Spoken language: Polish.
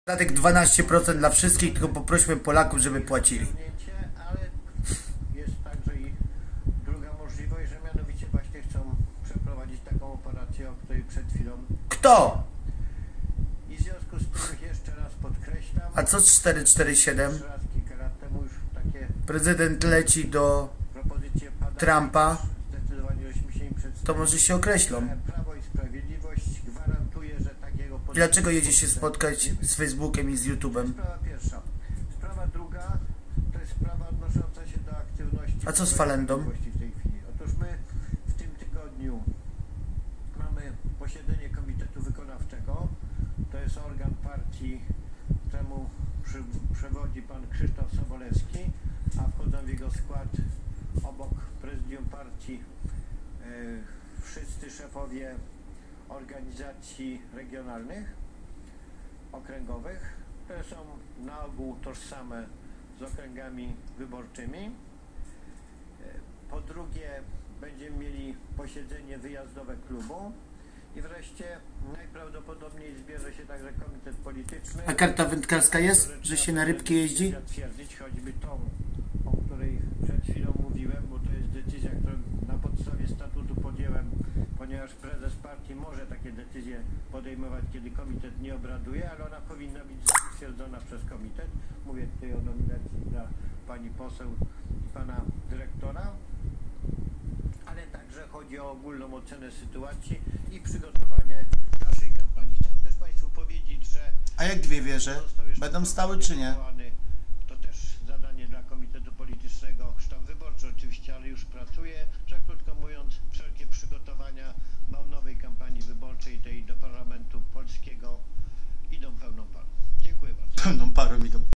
Podatek 12% dla wszystkich, tylko poprośmy Polaków, żeby płacili. Ale jest także i druga możliwość, że mianowicie właśnie chcą przeprowadzić taką operację, o której przed chwilą. Kto? I w związku z tym jeszcze raz podkreślam. A co z 447? Jeszcze raz kilka lat temu już takie Prezydent leci do propozycje padały. Trumpa. Zdecydowanie żeśmy się im przedstawili. To może się określą. Prawo i Sprawiedliwość gwarantuje, że takiego... Dlaczego jedzie się spotkać z Facebookiem i z YouTube'em? Sprawa pierwsza. Sprawa druga to jest sprawa odnosząca się do aktywności... A co z Falendą? W tej chwili. Otóż my w tym tygodniu mamy posiedzenie Komitetu Wykonawczego. To jest organ partii, któremu przewodzi pan Krzysztof Sobolewski, a wchodzą w jego skład obok prezydium partii wszyscy szefowie organizacji regionalnych, okręgowych, które są na ogół tożsame z okręgami wyborczymi. Po drugie, będziemy mieli posiedzenie wyjazdowe klubu i wreszcie najprawdopodobniej zbierze się także komitet polityczny. A karta wędkarska jest? Że się na rybki jeździ? Zatwierdzić choćby tą, o której przed chwilą mówiłem, bo to jest decyzja, którą na podstawie statutu podjęłem, ponieważ prezes partii może takie decyzje podejmować, kiedy komitet nie obraduje, ale ona powinna być zatwierdzona przez komitet. Mówię tutaj o nominacji dla pani poseł i pana dyrektora, ale także chodzi o ogólną ocenę sytuacji i przygotowanie naszej kampanii. Chciałem też państwu powiedzieć, że... A jak dwie wieże? Będą stały czy nie? To też zadanie dla Komitetu Politycznego, sztab wyborczy oczywiście, ale już pracuje, że krótko mówiąc, wszelkie przygotowania do nowej kampanii wyborczej, tej do Parlamentu Polskiego, idą pełną parą. Dziękuję bardzo. Pełną parą idą.